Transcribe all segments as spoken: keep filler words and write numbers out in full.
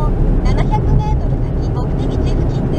ななひゃくメートル先目的地付近です。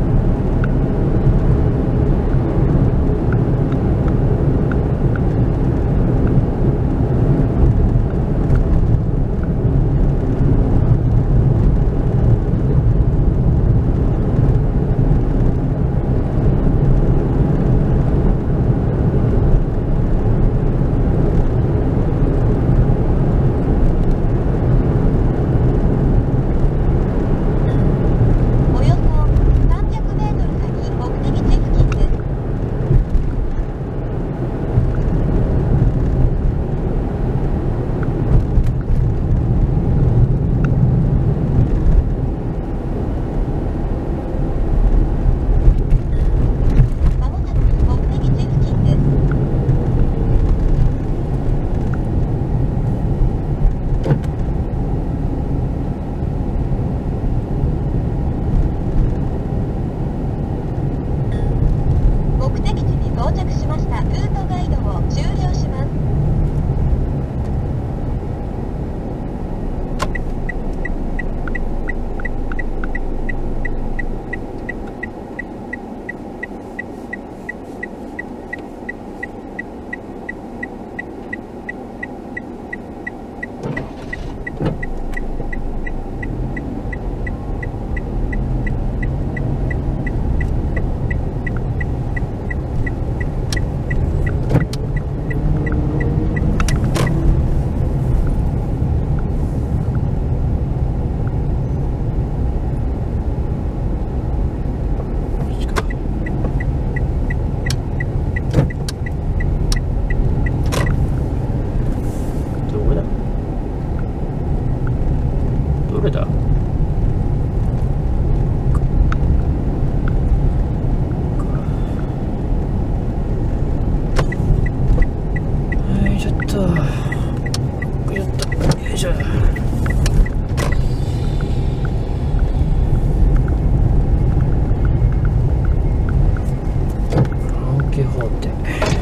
到着しました。ルートガイドを終了します。 どれだ？はい、ちょっとよっと、よいしょ。ドン・キホーテ。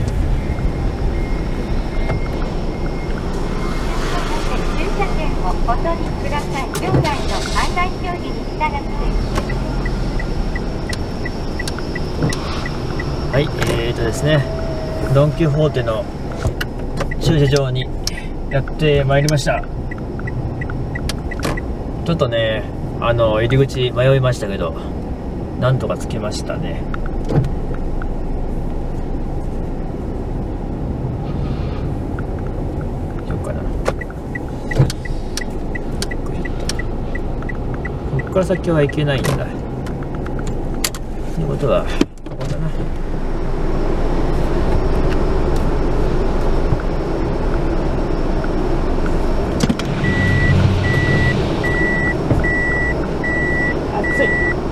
お取りください。従来の案内表示に従ってはい、えーとですね、ドン・キホーテの駐車場にやってまいりました。ちょっとね、あの入り口迷いましたけど、なんとか着きましたね。どうかな。ここから先は行けないんだ。ってことはここだな。暑い。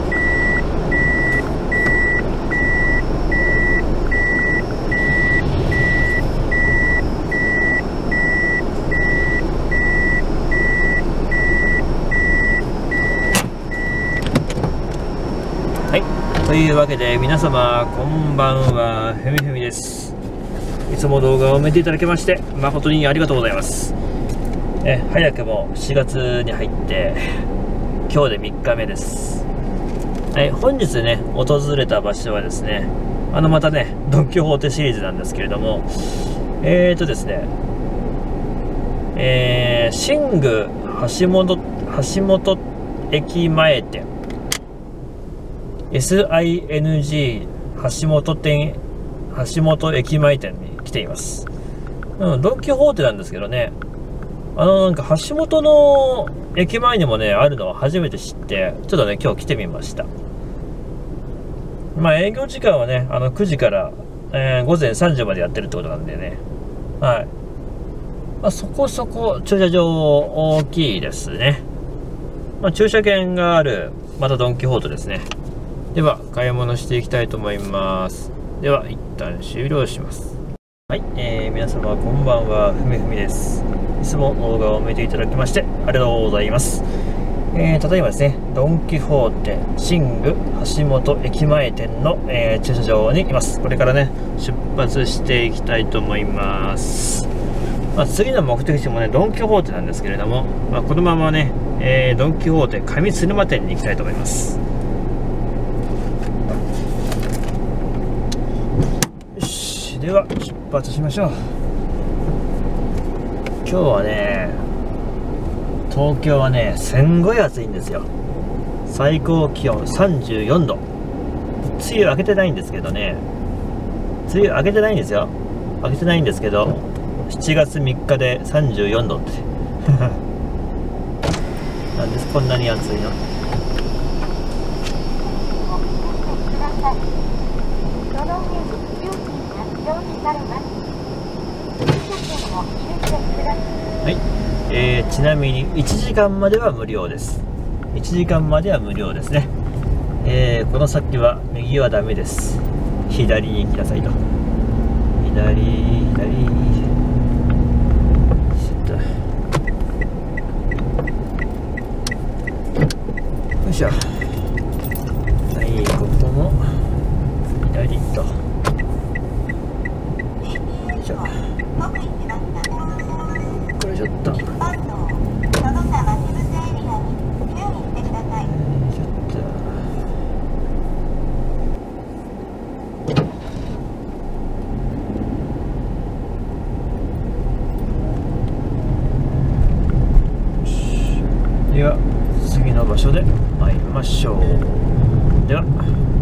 はい、というわけで皆様こんばんは、ふみふみです。いつも動画を見ていただきまして誠にありがとうございます。え早くもしがつに入って今日でみっかめです。はい、本日ね訪れた場所はですね、あのまたねドン・キホーテシリーズなんですけれども、えーとですねえー、新宮橋本橋本駅前店 エスアイエヌジー 橋本店橋本駅前店に来ています。うん、ドン・キホーテなんですけどね、あのなんか橋本の駅前にもねあるのを初めて知って、ちょっとね今日来てみました。まあ営業時間はねあのくじから、えー、ごぜんさんじまでやってるってことなんでね、はい、まあ、そこそこ駐車場大きいですね。まあ、駐車券があるまたドン・キホーテですね。では買い物していきたいと思います。では一旦終了します。はい、えー、皆様こんばんは、ふみふみです。いつも動画を見ていただきましてありがとうございます。えー、ただいまですねドン・キホーテ新宮橋本駅前店の、えー、駐車場にいます。これからね出発していきたいと思います。まあ、次の目的地もねドン・キホーテなんですけれども、まあ、このままね、 えー、ドン・キホーテ上鶴間店に行きたいと思います。よし、では出発しましょう。今日はね、東京はねすんごい暑いんですよ。最高気温さんじゅうよんど。梅雨明けてないんですけどね、梅雨明けてないんですよ。明けてないんですけど、しちがつみっかでさんじゅうよんどってなんですこんなに暑いの。はい、えー、ちなみにいちじかんまでは無料です。いちじかんまでは無料ですね。えー、この先は右はダメです。左に行きなさいと。左左よいしょ。はい、ここも左と。よいしょ。これちょっと。では次の場所で会いましょう。では。